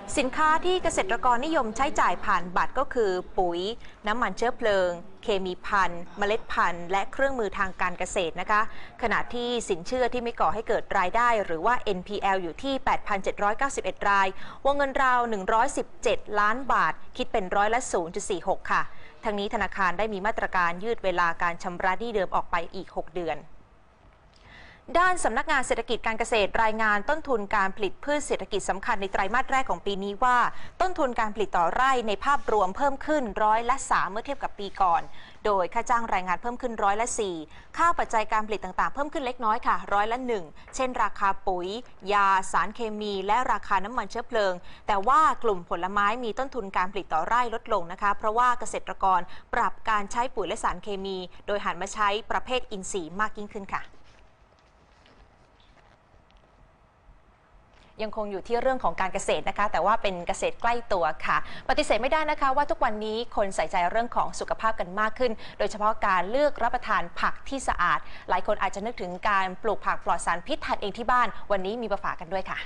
สินค้าที่เกษตรกรนิยมใช้จ่ายผ่านบัตรก็คือปุ๋ยน้ำมันเชื้อเพลิงเคมีภัณฑ์เมล็ดพันธุ์และเครื่องมือทางการเกษตรนะคะขณะที่สินเชื่อที่ไม่ก่อให้เกิดรายได้หรือว่า NPL อยู่ที่ 8,791 รายวงเงินราว117 ล้านบาทคิดเป็นร้อยละ 0.46 ค่ะทั้งนี้ธนาคารได้มีมาตรการยืดเวลาการชำระหนี้เดิมออกไปอีก 6 เดือนด้านสำนักงานเศรษฐกิจการเกษตรรายงานต้นทุนการผลิตพืชเศรษฐกิจสำคัญในไตรมาสแรกของปีนี้ว่าต้นทุนการผลิตต่อไร่ในภาพรวมเพิ่มขึ้นร้อยละ 3เมื่อเทียบกับปีก่อนโดยค่าจ้างแรงงานเพิ่มขึ้นร้อยละ 4ค่าปัจจัยการผลิตต่างๆเพิ่มขึ้นเล็กน้อยค่ะร้อยละ 1เช่นราคาปุ๋ยยาสารเคมีและราคาน้ำมันเชื้อเพลิงแต่ว่ากลุ่มผลไม้มีต้นทุนการผลิตต่อไร่ลดลงนะคะเพราะว่าเกษตรกรปรับการใช้ปุ๋ยและสารเคมีโดยหันมาใช้ประเภทอินทรีย์มากยิ่งขึ้นค่ะยังคงอยู่ที่เรื่องของการเกษตรนะคะแต่ว่าเป็นเกษตรใกล้ตัวค่ะปฏิเสธไม่ได้นะคะว่าทุกวันนี้คนใส่ใจเรื่องของสุขภาพกันมากขึ้นโดยเฉพาะการเลือกรับประทานผักที่สะอาดหลายคนอาจจะนึกถึงการปลูกผักปลอดสารพิษทานเองที่บ้านวันนี้มีมาฝากกันด้วยค่ะ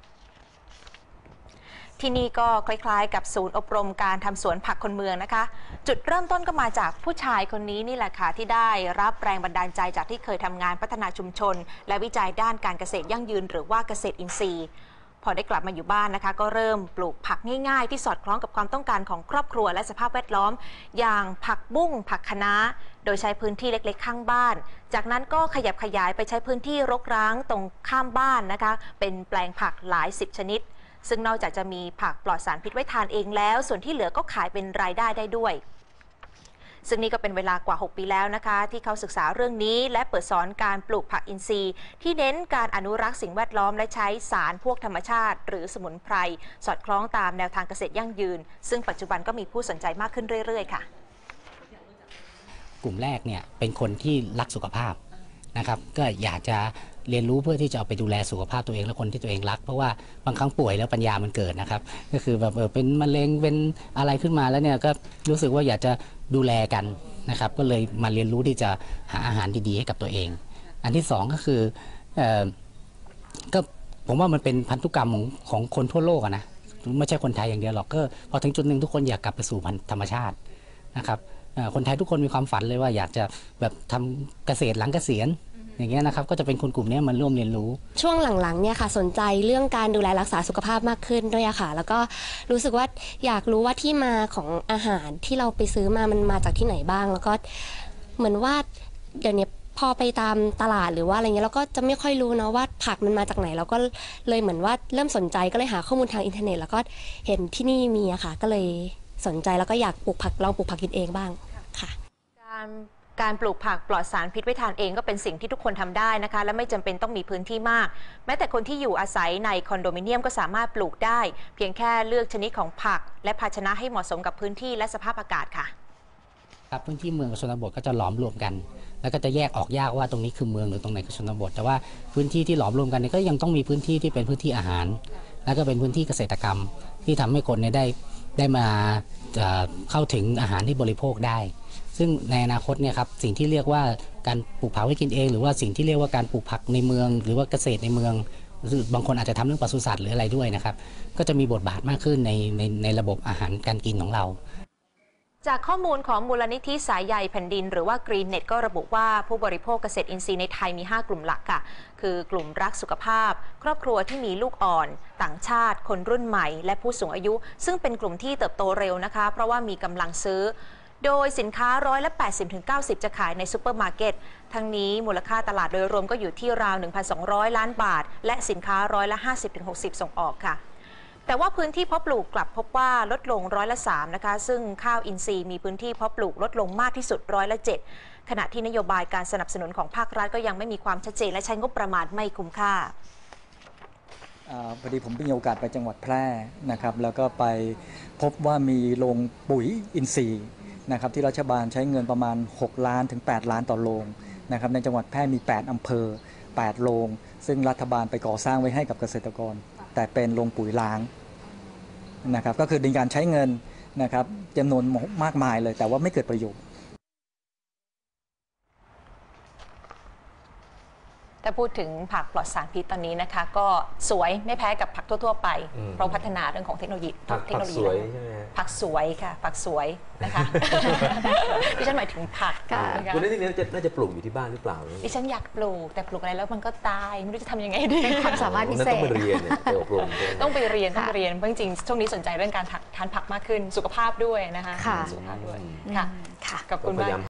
ที่นี่ก็คล้ายๆกับศูนย์อบรมการทำสวนผักคนเมืองนะคะจุดเริ่มต้นก็มาจากผู้ชายคนนี้นี่แหละค่ะที่ได้รับแรงบันดาลใจจากที่เคยทำงานพัฒนาชุมชนและวิจัยด้านการเกษตรยั่งยืนหรือว่าเกษตรอินทรีย์พอได้กลับมาอยู่บ้านนะคะก็เริ่มปลูกผักง่ายๆที่สอดคล้องกับความต้องการของครอบครัวและสภาพแวดล้อมอย่างผักบุ้งผักคะน้าโดยใช้พื้นที่เล็กๆข้างบ้านจากนั้นก็ขยับขยายไปใช้พื้นที่รกร้างตรงข้ามบ้านนะคะเป็นแปลงผักหลาย10ชนิดซึ่งนอกจากจะมีผักปลอดสารพิษไว้ทานเองแล้วส่วนที่เหลือก็ขายเป็นรายได้ได้ด้วยซึ่งนี่ก็เป็นเวลากว่า6ปีแล้วนะคะที่เขาศึกษาเรื่องนี้และเปิดสอนการปลูกผักอินทรีย์ที่เน้นการอนุรักษ์สิ่งแวดล้อมและใช้สารพวกธรรมชาติหรือสมุนไพรสอดคล้องตามแนวทางเกษตรยั่งยืนซึ่งปัจจุบันก็มีผู้สนใจมากขึ้นเรื่อยๆค่ะกลุ่มแรกเนี่ยเป็นคนที่รักสุขภาพนะครับก็อยากจะเรียนรู้เพื่อที่จะเอาไปดูแลสุขภาพตัวเองและคนที่ตัวเองรักเพราะว่าบางครั้งป่วยแล้วปัญญามันเกิดนะครับก็คือแบบเป็นมะเร็งเป็นอะไรขึ้นมาแล้วเนี่ยก็รู้สึกว่าอยากจะดูแลกันนะครับก็เลยมาเรียนรู้ที่จะหาอาหารดีๆให้กับตัวเองอันที่สองก็คือก็ผมว่ามันเป็นพันธุกรรมของคนทั่วโลกนะไม่ใช่คนไทยอย่างเดียวหรอกก็พอถึงจุดหนึ่งทุกคนอยากกลับไปสู่ธรรมชาตินะครับคนไทยทุกคนมีความฝันเลยว่าอยากจะแบบทำเกษตรหลังเกษียณอย่างเงี้ยนะครับก็จะเป็นคนกลุ่มนี้มาร่วมเรียนรู้ช่วงหลังๆเนี่ยค่ะสนใจเรื่องการดูแลรักษาสุขภาพมากขึ้นด้วยอะค่ะแล้วก็รู้สึกว่าอยากรู้ว่าที่มาของอาหารที่เราไปซื้อมามันมาจากที่ไหนบ้างแล้วก็เหมือนว่าเดี๋ยวนี้พอไปตามตลาดหรือว่าอะไรเงี้ยเราก็จะไม่ค่อยรู้นะว่าผักมันมาจากไหนเราก็เลยเหมือนว่าเริ่มสนใจก็เลยหาข้อมูลทางอินเทอร์เน็ตแล้วก็เห็นที่นี่มีอะค่ะก็เลยสนใจแล้วก็อยากปลูกผักลองปลูกผักกินเองบ้างค่ะการปลูกผักปลอดสารพิษไว้ทานเองก็เป็นสิ่งที่ทุกคนทำได้นะคะและไม่จำเป็นต้องมีพื้นที่มากแม้แต่คนที่อยู่อาศัยในคอนโดมิเนียมก็สามารถปลูกได้เพียงแค่เลือกชนิดของผักและภาชนะให้เหมาะสมกับพื้นที่และสภาพอากาศค่ะครับพื้นที่เมืองกับชนบทก็จะหลอมรวมกันแล้วก็จะแยกออกยากว่าตรงนี้คือเมืองหรือตรงไหนคือชนบทแต่ว่าพื้นที่ที่หลอมรวมกันก็ยังต้องมีพื้นที่ที่เป็นพื้นที่อาหารแล้วก็เป็นพื้นที่เกษตรกรรมที่ทำให้คนได้มาเข้าถึงอาหารที่บริโภคได้ซึ่งในอนาคตเนี่ยครับสิ่งที่เรียกว่าการปลูกผักไว้กินเองหรือว่าสิ่งที่เรียกว่าการปลูกผักในเมืองหรือว่าเกษตรในเมืองบางคนอาจจะทำเรื่องปศุสัตว์หรืออะไรด้วยนะครับก็จะมีบทบาทมากขึ้นในระบบอาหารการกินของเราจากข้อมูลของมูลนิธิสายใยแผ่นดินหรือว่า Greennet ก็ระบุว่าผู้บริโภคเกษตรอินทรีย์ในไทยมี5กลุ่มหลักค่ะคือกลุ่มรักสุขภาพครอบครัวที่มีลูกอ่อนต่างชาติคนรุ่นใหม่และผู้สูงอายุซึ่งเป็นกลุ่มที่เติบโตเร็วนะคะเพราะว่ามีกำลังซื้อโดยสินค้า80-90%จะขายในซูเปอร์มาร์เก็ตทั้งนี้มูลค่าตลาดโดยรวมก็อยู่ที่ราว 1,200 ล้านบาทและสินค้า50-60%ส่งออกค่ะแต่ว่าพื้นที่เพาะปลูกกลับพบว่าลดลง3%นะคะซึ่งข้าวอินทรีย์มีพื้นที่เพาะปลูกลดลงมากที่สุด7%ขณะที่นโยบายการสนับสนุนของภาครัฐก็ยังไม่มีความชัดเจนและใช้งบประมาณไม่คุ้มค่าพอดีผมมีโอกาสไปจังหวัดแพร่นะครับแล้วก็ไปพบว่ามีโรงปุ๋ยอินทรีย์นะครับที่รัฐบาลใช้เงินประมาณ6 ล้านถึง8 ล้านต่อโรงนะครับในจังหวัดแพร่มี8อำเภอ8โรงซึ่งรัฐบาลไปก่อสร้างไว้ให้กับเกษตรกรแต่เป็นโรงปุ๋ยล้างนะครับก็คือในการใช้เงินนะครับจำนวนมากมายเลยแต่ว่าไม่เกิดประโยชน์ถ้าพูดถึงผักปลอดสารพิษตอนนี้นะคะ ก็สวยไม่แพ้กับผักทั่วๆไปเพราะพัฒนาเรื่องของเทคโนโลยีผักสวยใช่ไหมฮะผักสวยค่ะผักสวยนะคะ ดิฉันหมายถึงผักนะคะคุณนี่น่าจะปลูกอยู่ที่บ้านหรือเปล่าดิฉันอยากปลูกแต่ปลูกอะไรแล้วมันก็ตายไม่รู้จะทำยังไงดีเป็นความสามารถพิเศษต้องไปเรียนเนี่ยไปอบรมใช่ไหมต้องไปเรียนเพราะจริงๆช่วงนี้สนใจเรื่องการทานผักมากขึ้นสุขภาพด้วยนะคะค่ะสุขภาพด้วยอืมค่ะค่ะขอบคุณมาก